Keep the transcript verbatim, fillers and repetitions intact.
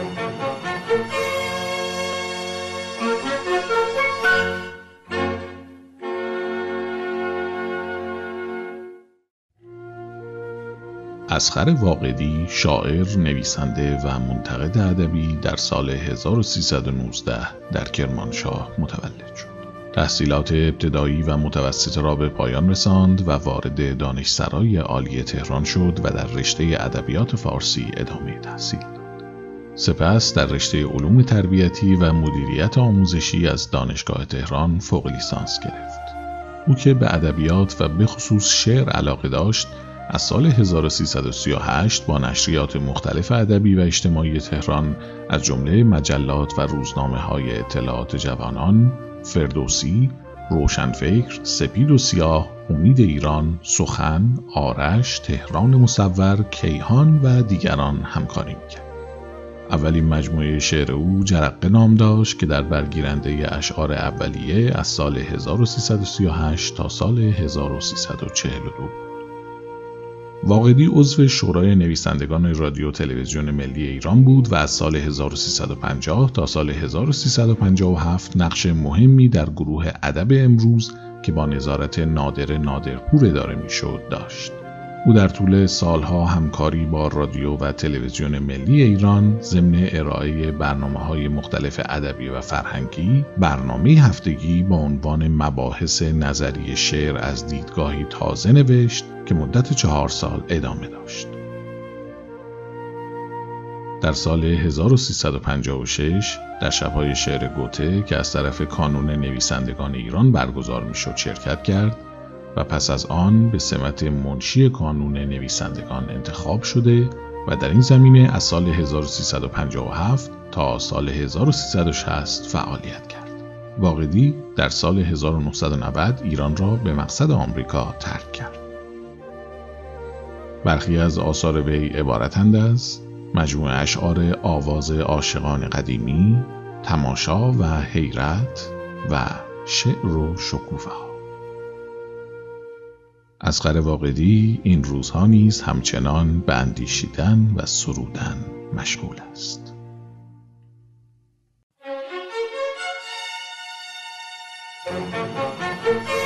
اصغر واقدی شاعر، نویسنده و منتقد ادبی در سال هزار و سیصد و نوزده در کرمانشاه متولد شد. تحصیلات ابتدایی و متوسط را به پایان رساند و وارد دانشسرای عالی تهران شد و در رشته ادبیات فارسی ادامه تحصیل داد. سپس در رشته علوم تربیتی و مدیریت آموزشی از دانشگاه تهران فوق لیسانس گرفت. او که به ادبیات و به خصوص شعر علاقه داشت، از سال هزار و سیصد و سی و هشت با نشریات مختلف ادبی و اجتماعی تهران از جمله مجلات و روزنامه‌های اطلاعات جوانان، فردوسی، روشنفکر، سپید و سیاه، امید ایران، سخن، آرش، تهران مصور، کیهان و دیگران همکاری می‌کرد. اولین مجموعه شعر او جرقه نام داشت که در برگیرنده اشعار اولیه از سال هزار و سیصد و سی و هشت تا سال هزار و سیصد و چهل و دو. واقدی عضو شورای نویسندگان رادیو تلویزیون ملی ایران بود و از سال هزار و سیصد و پنجاه تا سال هزار و سیصد و پنجاه و هفت نقش مهمی در گروه ادب امروز که با نظارت نادر نادرپور اداره میشد داشت. او در طول سالها همکاری با رادیو و تلویزیون ملی ایران ضمن ارائه برنامه‌های مختلف ادبی و فرهنگی، برنامه هفتگی با عنوان مباحث نظری شعر از دیدگاهی تازه نوشت که مدت چهار سال ادامه داشت. در سال هزار و سیصد و پنجاه و شش در شب‌های شعر گوته که از طرف کانون نویسندگان ایران برگزار می‌شد شرکت کرد و پس از آن به سمت منشی کانون نویسندگان انتخاب شده و در این زمینه از سال هزار و سیصد و پنجاه و هفت تا سال هزار و سیصد و شصت فعالیت کرد. واقدی در سال هزار و نهصد و نود ایران را به مقصد آمریکا ترک کرد. برخی از آثار وی عبارتند از مجموعه اشعار آواز عاشقان قدیمی، تماشا و حیرت و شعر و شکوفه‌ها. اصغر واقدی این روزها نیز همچنان به اندیشیدن و سرودن مشغول است. Thank you.